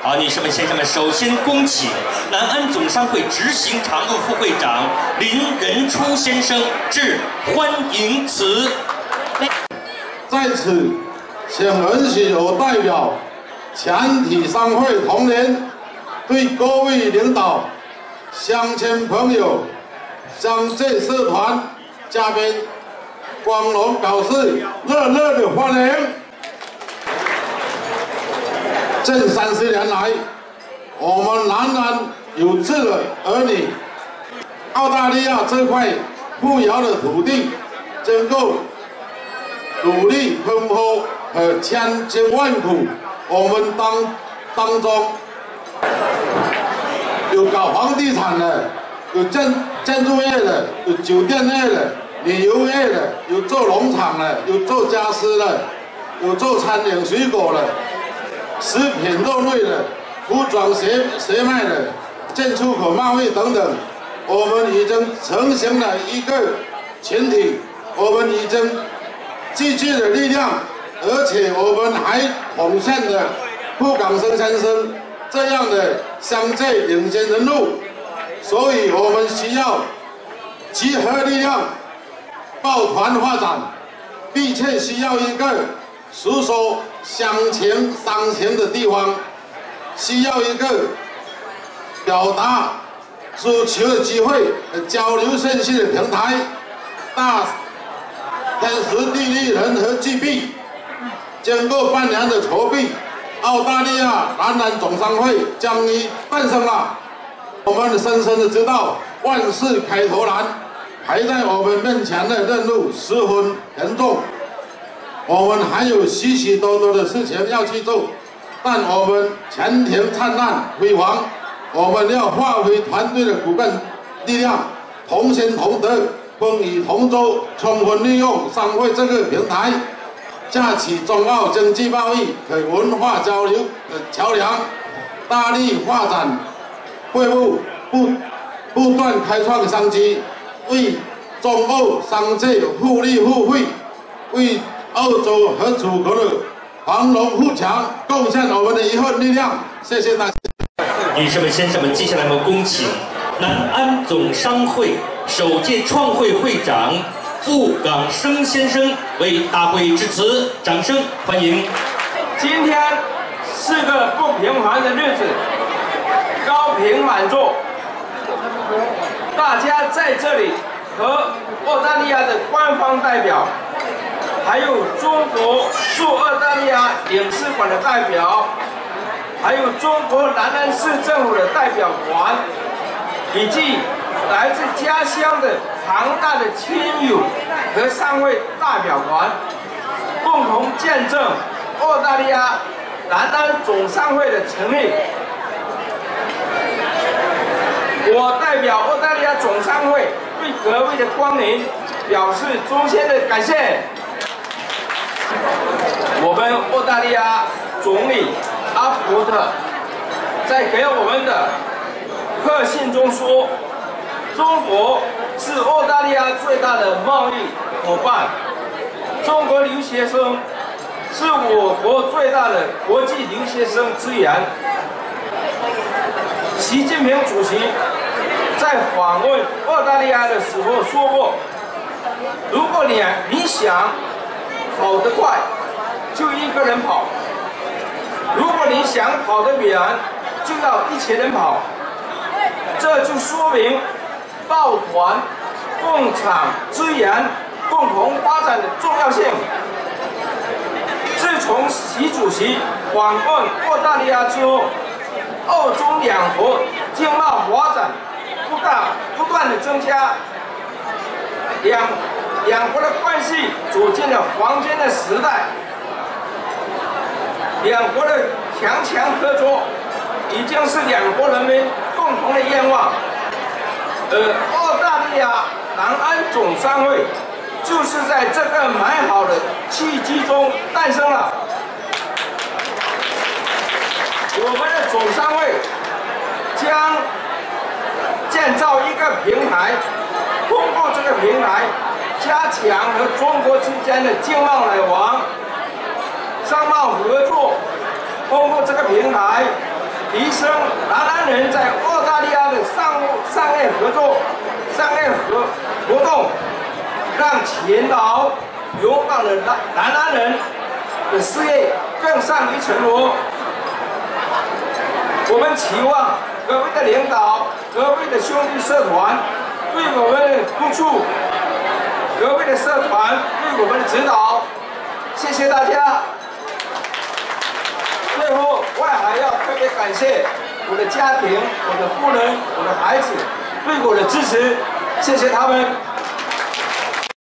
好，女士们、先生们，首先恭请南安总商会执行常务副会长林仁初先生致欢迎词。 在此，请允许我代表全体商会同仁，对各位领导、乡亲朋友、乡镇社团嘉宾光荣表示热烈的欢迎。这30年来，我们南安有志的儿女，澳大利亚这块富饶的土地，经过努力奔波和千辛万苦，我们当中有搞房地产的，有建筑业的，有酒店业的，旅游业的，有做农场的，有做家私的，有做餐饮水果的，食品肉类的，服装鞋卖的，进出口贸易等等，我们已经成型了一个群体，我们已经积聚了力量，而且我们还奉献了傅港生先生这样的乡镇领先人物，所以我们需要集合力量，抱团发展，并且需要一个诉说乡情伤情的地方，需要一个表达诉求的机会，交流信息的平台，大天时地利人和聚弊，经过半年的筹备，澳大利亚南安总商会将于诞生了。我们深深的知道万事开头难，排在我们面前的任务十分严重，我们还有许许多多的事情要去做，但我们前庭灿烂辉煌，我们要发挥团队的骨干力量，同心同德，风雨同舟，充分利用商会这个平台，架起中澳经济贸易和文化交流的桥梁，大力发展会务，不断开创商机，为中澳商界互利互惠，为澳洲和祖国的繁荣富强贡献我们的一份力量。谢谢大家。 女士们、先生们，接下来我们恭请南安总商会首届创会会长傅港生先生为大会致辞，掌声欢迎。 今天是个不平凡的日子，高朋满座，大家在这里和澳大利亚的官方代表，还有中国驻澳大利亚领事馆的代表，还有中国南安市政府的代表团，以及来自家乡的庞大的亲友和商会代表团，共同见证澳大利亚南安总商会的成立。我代表澳大利亚总商会对各位的光临表示衷心的感谢。我们澳大利亚总理阿福特在给我们的贺信中说，中国是澳大利亚最大的贸易伙伴，中国留学生是我国最大的国际留学生资源。习近平主席在访问澳大利亚的时候说过，如果你想跑得快，就一个人跑；如果你想跑得远，就要一群人跑。这就说明抱团、共享资源、共同发展的重要性。自从习主席访问澳大利亚之后，澳中两国经贸发展不断的增加，两国的关系走进了黄金的时代，两国的强合作已经是两国人民共同的愿望。澳大利亚南安总商会就是在这个美好的契机中诞生了。我们的总商会将建造一个平台，通过这个平台加强和中国之间的经贸来往、商贸合作，通过这个平台提升南安人在澳大利亚的商业合作、商业活动，让前岛勇敢的南安人的事业更上一层楼。我们期望各位的领导、各位的兄弟社团对我们的督促，各位的社团对我们的指导，谢谢大家。最后，我还要特别感谢我的家庭、我的夫人、我的孩子对我的支持，谢谢他们。